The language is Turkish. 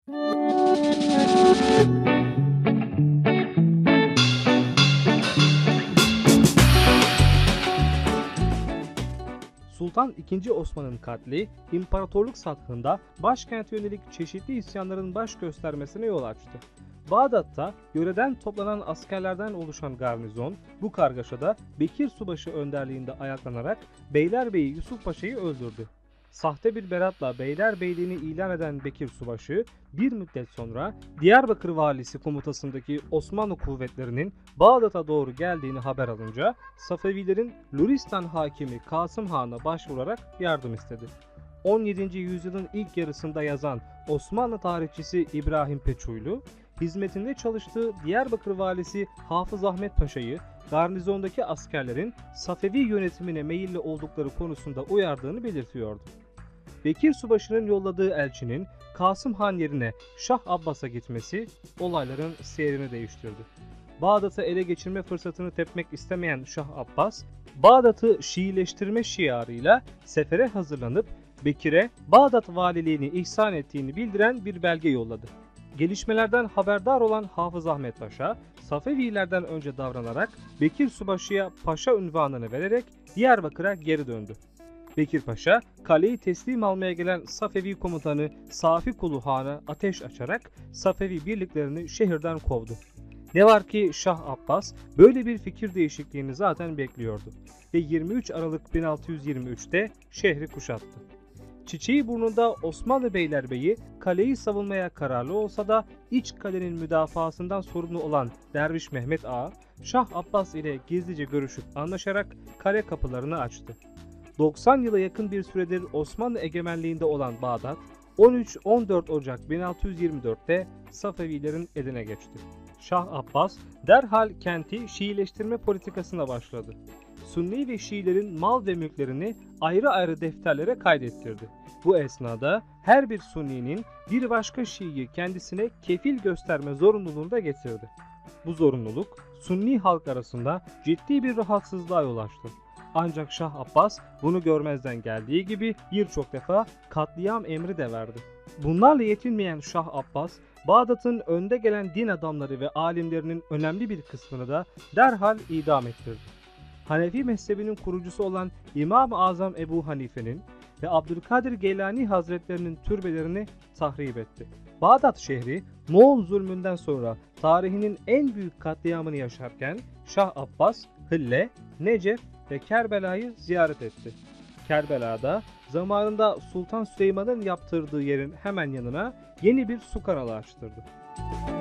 Sultan II. Osman'ın katli, imparatorluk sathında başkente yönelik çeşitli isyanların baş göstermesine yol açtı. Bağdat'ta yöreden toplanan askerlerden oluşan garnizon, bu kargaşada Bekir Subaşı önderliğinde ayaklanarak Beylerbeyi Yusuf Paşa'yı öldürdü. Sahte bir beratla Beylerbeyliğini ilan eden Bekir Subaşı, bir müddet sonra Diyarbakır valisi komutasındaki Osmanlı kuvvetlerinin Bağdat'a doğru geldiğini haber alınca Safevilerin Luristan hakimi Kasım Han'a başvurarak yardım istedi. 17. yüzyılın ilk yarısında yazan Osmanlı tarihçisi İbrahim Peçuylu, hizmetinde çalıştığı Diyarbakır valisi Hafız Ahmet Paşa'yı garnizondaki askerlerin Safevi yönetimine meyilli oldukları konusunda uyardığını belirtiyordu. Bekir Subaşı'nın yolladığı elçinin Kasım Han yerine Şah Abbas'a gitmesi olayların seyrini değiştirdi. Bağdat'ı ele geçirme fırsatını tepmek istemeyen Şah Abbas, Bağdat'ı Şiileştirme şiarıyla sefere hazırlanıp Bekir'e Bağdat valiliğini ihsan ettiğini bildiren bir belge yolladı. Gelişmelerden haberdar olan Hafız Ahmet Paşa, Safevilerden önce davranarak Bekir Subaşı'ya paşa unvanını vererek Diyarbakır'a geri döndü. Bekir Paşa, kaleyi teslim almaya gelen Safevi komutanı Safi Kulu Han'a ateş açarak Safevi birliklerini şehirden kovdu. Ne var ki Şah Abbas böyle bir fikir değişikliğini zaten bekliyordu ve 23 Aralık 1623'te şehri kuşattı. Çiçeği burnunda Osmanlı Beylerbeyi kaleyi savunmaya kararlı olsa da iç kalenin müdafasından sorumlu olan Derviş Mehmet Ağa, Şah Abbas ile gizlice görüşüp anlaşarak kale kapılarını açtı. 90 yıla yakın bir süredir Osmanlı egemenliğinde olan Bağdat, 13-14 Ocak 1624'te Safevilerin eline geçti. Şah Abbas derhal kenti Şiileştirme politikasına başladı. Sünni ve Şiilerin mal ve mülklerini ayrı ayrı defterlere kaydettirdi. Bu esnada her bir Sünni'nin bir başka Şii'yi kendisine kefil gösterme zorunluluğunu da getirdi. Bu zorunluluk Sünni halk arasında ciddi bir rahatsızlığa yol açtı. Ancak Şah Abbas bunu görmezden geldiği gibi birçok defa katliam emri de verdi. Bunlarla yetinmeyen Şah Abbas, Bağdat'ın önde gelen din adamları ve alimlerinin önemli bir kısmını da derhal idam ettirdi. Hanefi mezhebinin kurucusu olan İmam-ı Azam Ebu Hanife'nin ve Abdülkadir Geylani Hazretlerinin türbelerini tahrip etti. Bağdat şehri Moğol zulmünden sonra tarihinin en büyük katliamını yaşarken Şah Abbas, Hille, Necef ve Kerbela'yı ziyaret etti. Kerbela'da zamanında Sultan Süleyman'ın yaptırdığı yerin hemen yanına yeni bir su kanalı açtırdı.